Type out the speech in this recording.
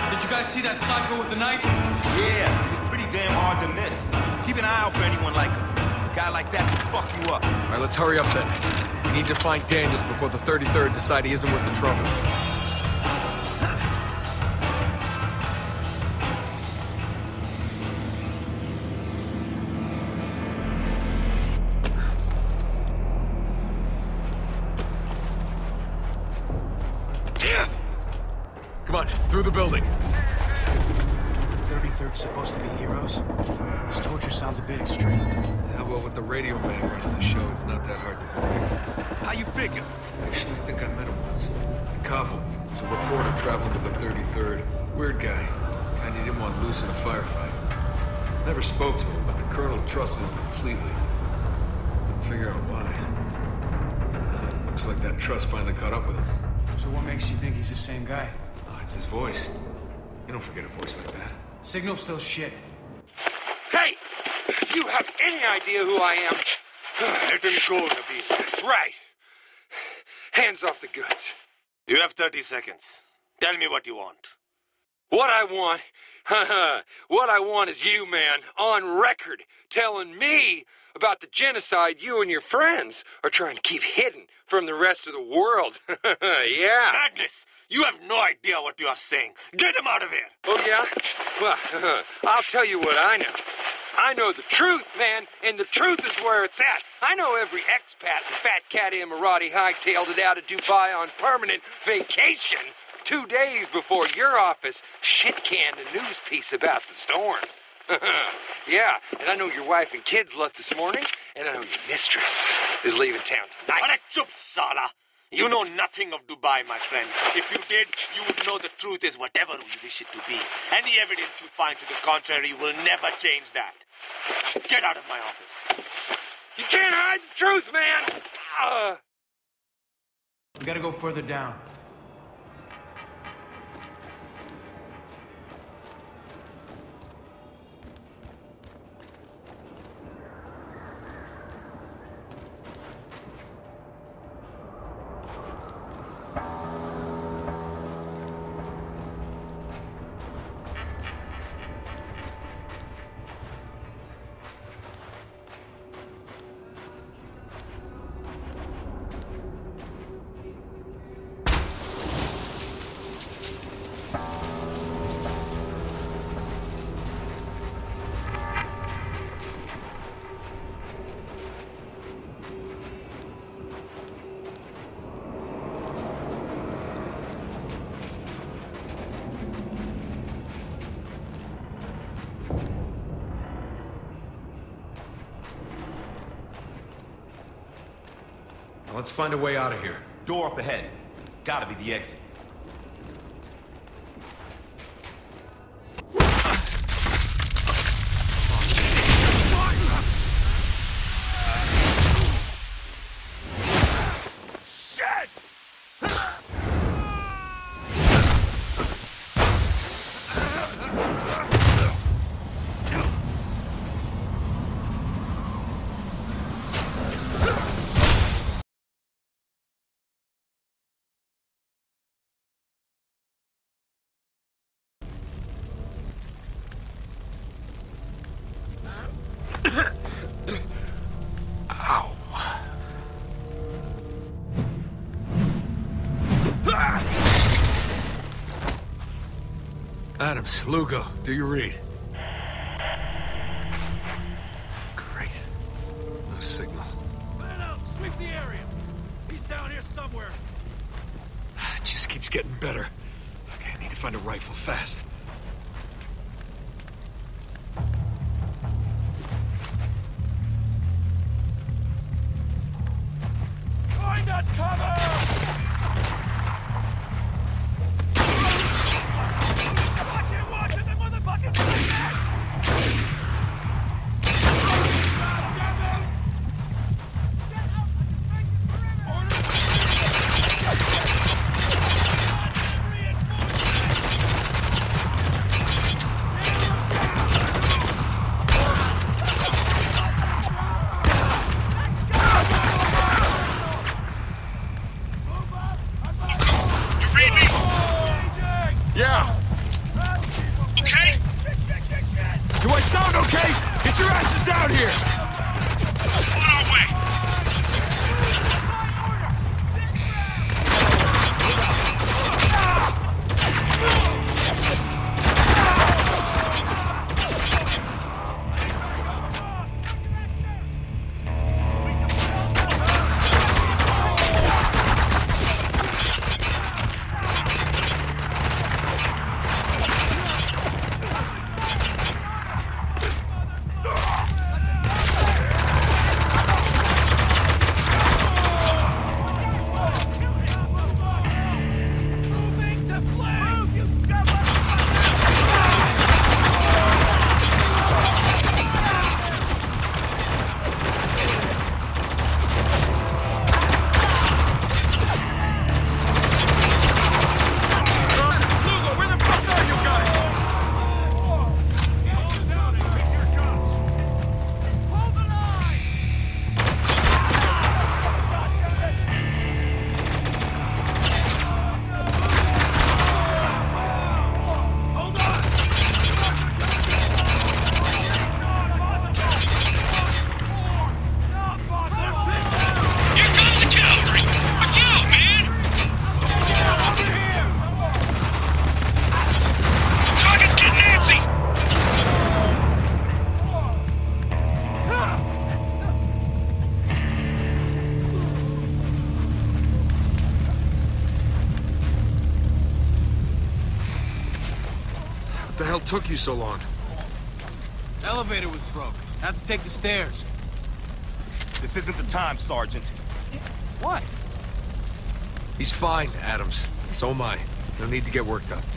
Did you guys see that psycho with the knife? Yeah, it's pretty damn hard to miss. Keep an eye out for anyone like him. A guy like that can fuck you up. All right, let's hurry up then. We need to find Daniels before the 33rd decide he isn't worth the trouble. Come on, through the building. The 33rd's supposed to be heroes? This torture sounds a bit extreme. Yeah, well, with the radio man running the show, it's not that hard to believe. How you figure? Actually, I think I met him once. In Kabul. He was a reporter traveling with the 33rd. Weird guy. Kind he didn't want loose in a firefight. Never spoke to him, but the colonel trusted him completely. Couldn't figure out why. Looks like that trust finally caught up with him. So what makes you think he's the same guy? Oh, it's his voice. You don't forget a voice like that. Signal's still shit. Hey! If you have any idea who I am, let him go, Nabil. That's right. Hands off the goods. You have 30 seconds. Tell me what you want. What I want? What I want is you, man, on record, telling me about the genocide you and your friends are trying to keep hidden from the rest of the world. Yeah. Madness! You have no idea what you are saying. Get him out of here! Oh, yeah? Well, I'll tell you what I know. I know the truth, man, and the truth is where it's at. I know every expat and fat cat Emirati hightailed it out of Dubai on permanent vacation 2 days before your office shit-canned a news piece about the storms. Yeah, and I know your wife and kids left this morning, and I know your mistress is leaving town tonight. What a chup, Sala! You know nothing of Dubai, my friend. If you did, you would know the truth is whatever we wish it to be. Any evidence you find to the contrary will never change that. Now get out of my office. You can't hide the truth, man! We gotta go further down. Let's find a way out of here. Door up ahead. Gotta be the exit. Adams, Lugo, do you read? Great. No signal. Man out! Sweep the area! He's down here somewhere! It just keeps getting better. Okay, I need to find a rifle fast. Find us cover! Watch it, the motherfucking thing! down here! On our way! What the hell took you so long? Elevator was broke. Had to take the stairs. This isn't the time, Sergeant. What? He's fine, Adams. So am I. No need to get worked up.